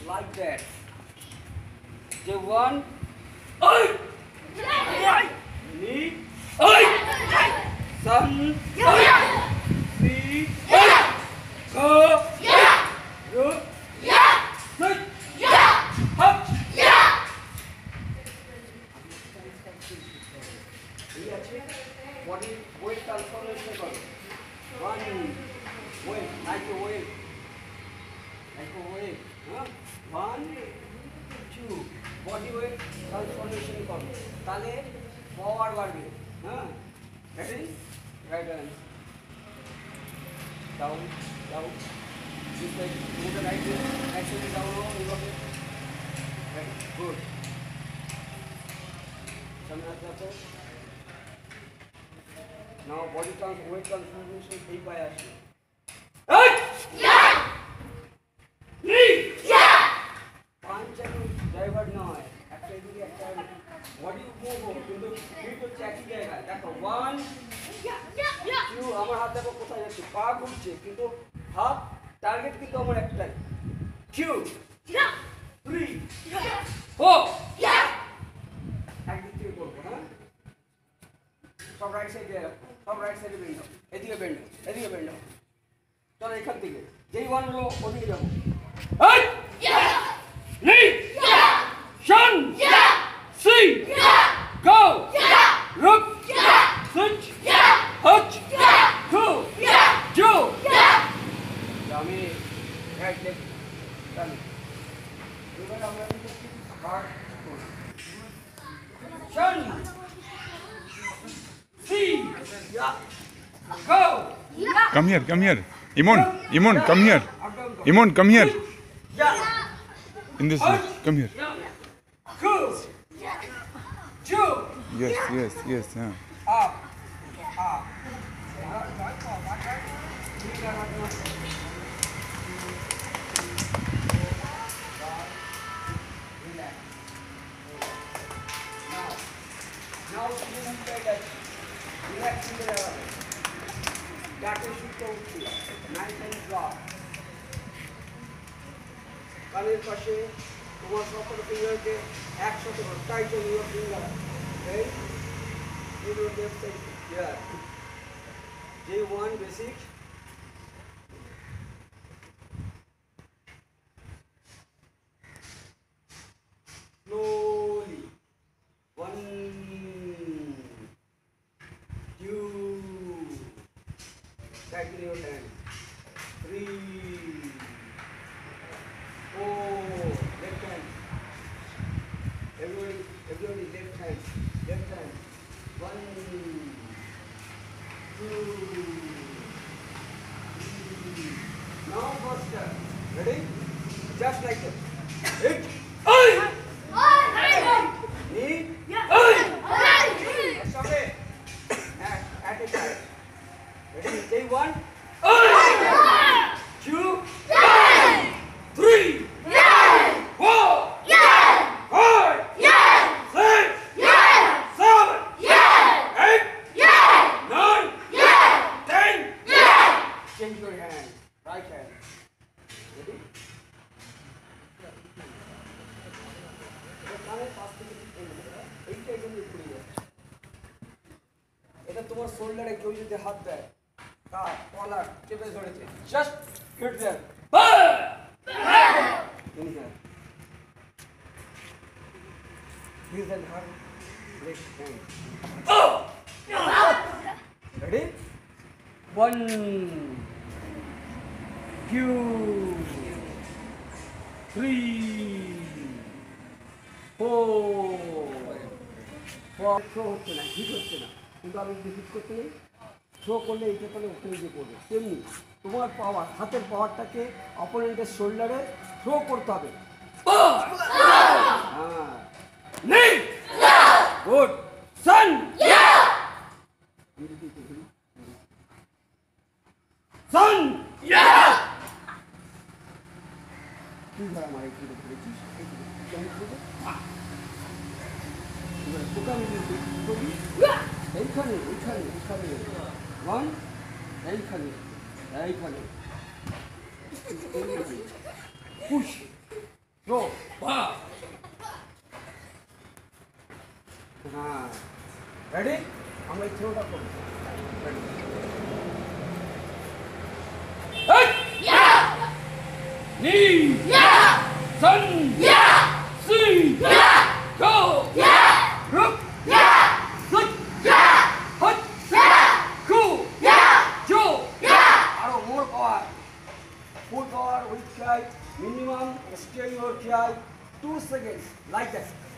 like that. The one, knee, sun, see, go, root, sit, up. Body weight transformation করো। One, weight, like a weight, huh? One, two, body weight transformation করো। তাহলে power বাড়বে, হ্যাঁ? Ready? Right hand. Down, down. This side, move the right hand. Actually down, এইভাবে। Right, good. সামনে হাত রাখো। Now body weight transformation এই পায়ে আসে। পাঁচ এখন ডাইভার্ট নয়, একটা এদিকে একটা বডি মুভ কিন্তু ফিট হচ্ছে একই জায়গায়। দেখো 1 2, আমার হাত দেখো কোথায় যাচ্ছে, পা ঘুরছে কিন্তু হাত টার্গেট কিন্তু আমার একটাই। 2 3 4 একদিক থেকে করবো, হ্যাঁ? সব রাইট সাইডে রাখো, সব রাইট সাইডে বেন্ড দাও, এদিকে বেন্ড দাও, এদিকে বেন্ড দাও। চলো এখান থেকে যেই ওয়ান হলো ওদিকে যাবো। Shun, see, go, look, switch, hutch, go, do. Dummy, right leg, dummy. Shun, see, go. Come here, come here. Imon, come here. Imon, come here. In this way, come here. Yes, huh. Up. Now relax in the level. That is nice and drop. কানের পাশে তোমার সকল ফিঙ্গারকে একসাথে tight on your finger. Okay? You do left side here. J1 basic. Slowly. 1 2 tighten your hand. 3 4 left hand. Everybody left hand. 1 2 3. Now faster. Ready? Just like that. Hit. Knee. Stop it. At a time. Ready? Say 1 2 3 4 5 6 7 8 9 10. Change your hand. Right hand. Ready? এটা তোমার শোল্ডারে কেউ যদি হাত দেয়, কাট collar চেপে ধরেছে, just hit there. Here's an hard break hand. Ready? 1 2 3 4 throw হচ্ছে না, হিট হচ্ছে না, কিন্তু আমি যদি হিট করতে নেই, থ্রো করলে এইটা তাহলে ওখানে গিয়ে পড়বে। তেমনি তোমার পাওয়ার, হাতের পাওয়ারটাকে অপোনেন্টের শোল্ডারে থ্রো করতে হবে। হ্যাঁ, নেই, গুড, সান, সান, তুই ধর আমার একটু ধরেছিস, এইখানে এইখানে এইখানে 1 এইখানে পুশ Go. Wow. Ready? আমরা এই থ্রোটা করব। Ready? Hey! Yeah! Knee! Yeah! Sun! Yeah! See! Yeah! Go! Yeah! Rook! Yeah! Sit! Yeah! Hut! Yeah! Cool! Yeah! Joe! Yeah! Arrow more power. Full power with try minimum stay your try 2 seconds like that.